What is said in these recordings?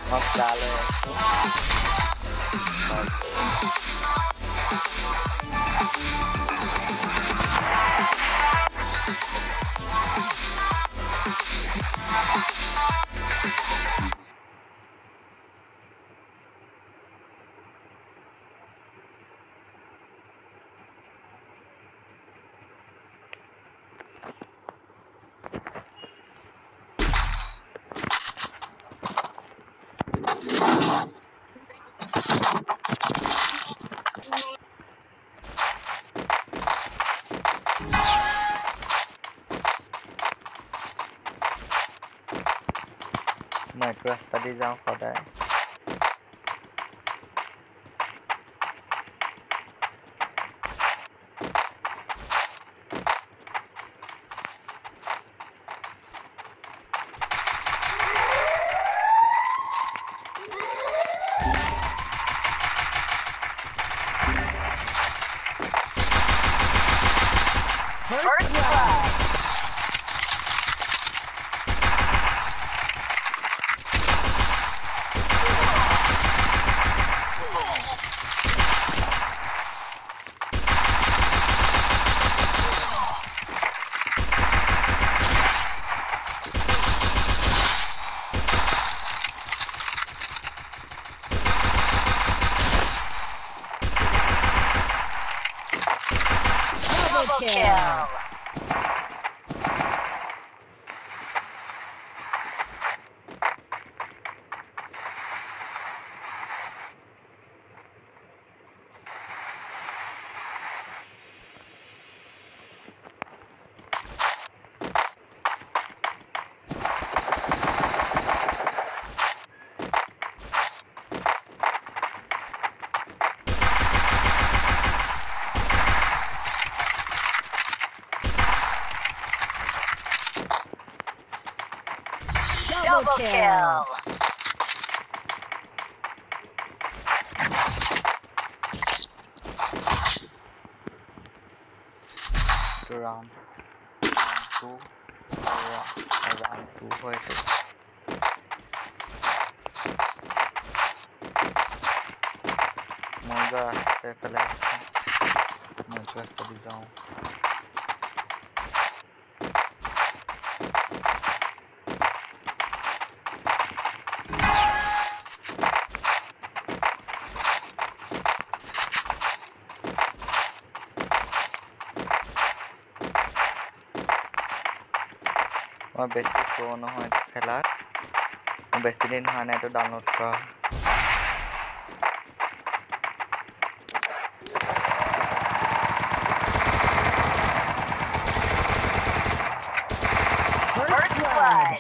Mắc đá lên. Micro studies are for that. First blood. Double kill. Double kill. Round 2 round 2 হয়েছে মজা আসতে ফেলে মজা করে যাও বেশি পুরনো হয় খেলার বেশি দিন হয় না তো ডাউনলোড করা First blood.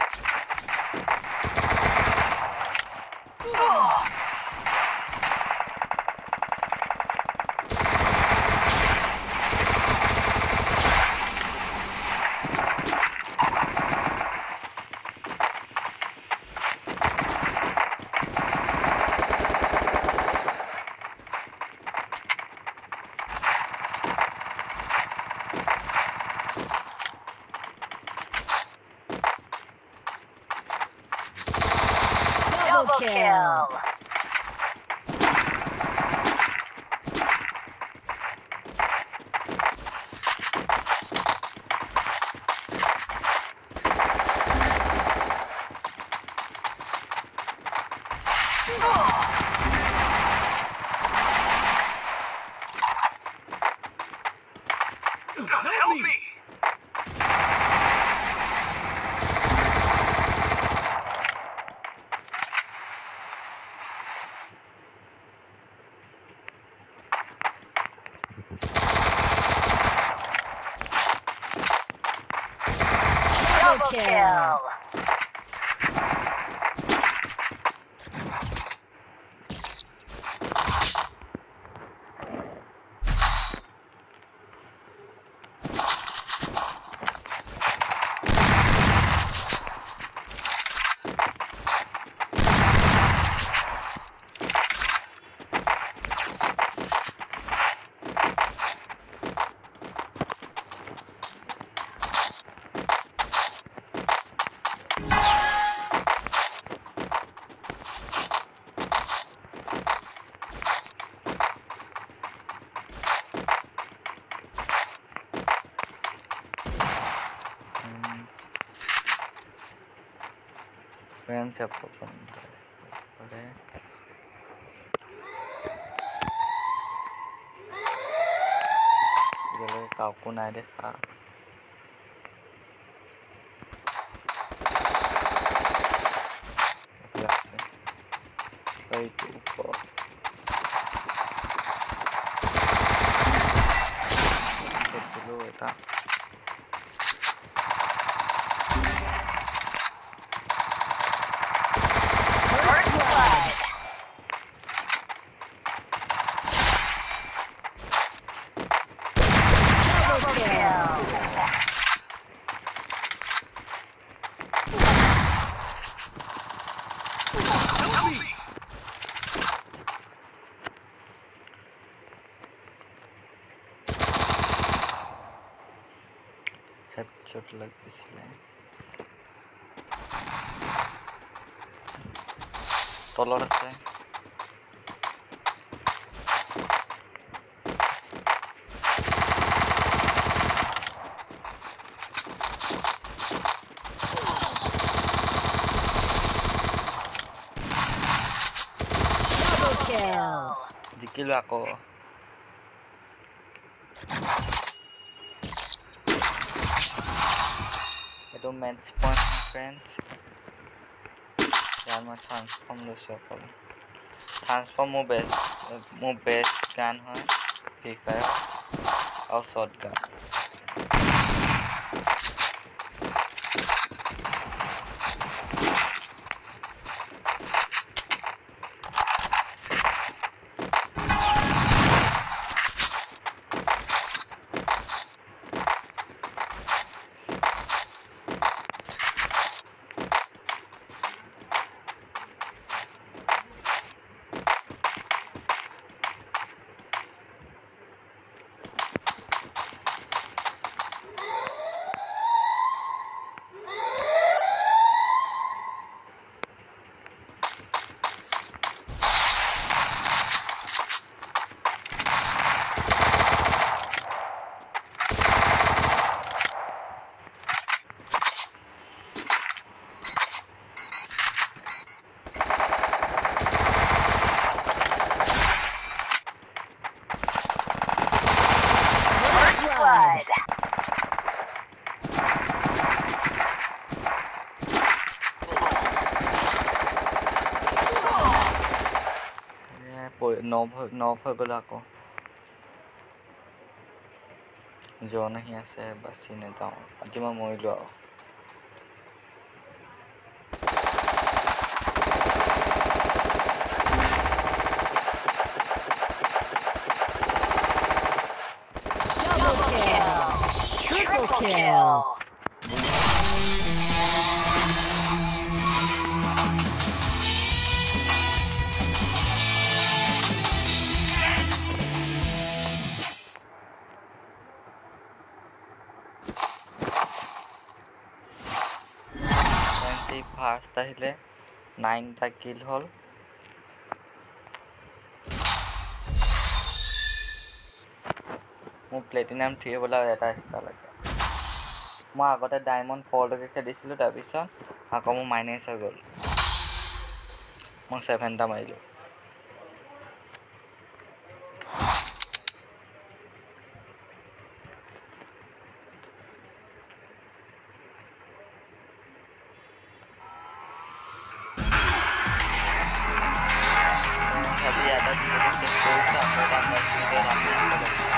Double kill. Help me! Double kill. experience apapun boleh boleh kau pun ada kah itu upah dulu tak First blood. Double kill. headshot লাগিছিলে তলত আছে Double kill. জিকিলো আকৌ itu match point friends यार मैं transform লৈছো অকল transform মোৰ best গান হয় ফ্ৰী ফায়াৰ আৰু শৰ্ট গান Blood. নভ হৈ গ'ল আকৌ জন আহি আছে বাচি নেযাওঁ আজি মই মৰিলোঁ আৰু Double kill. Triple kill. First আহিলে 9টা কিল হ'ল মোৰ প্লেটিনাম 3 হ'বলে আৰু এটা ষ্টাৰ লাগে মই আগতে ডায়মণ্ড 4 লৈকে খেলিছিলোঁ তাৰপিছত আকৌ মোৰ মাইনাছ হৈ গ'ল মই 7টা মাৰিলোঁ Tapi ada di dalam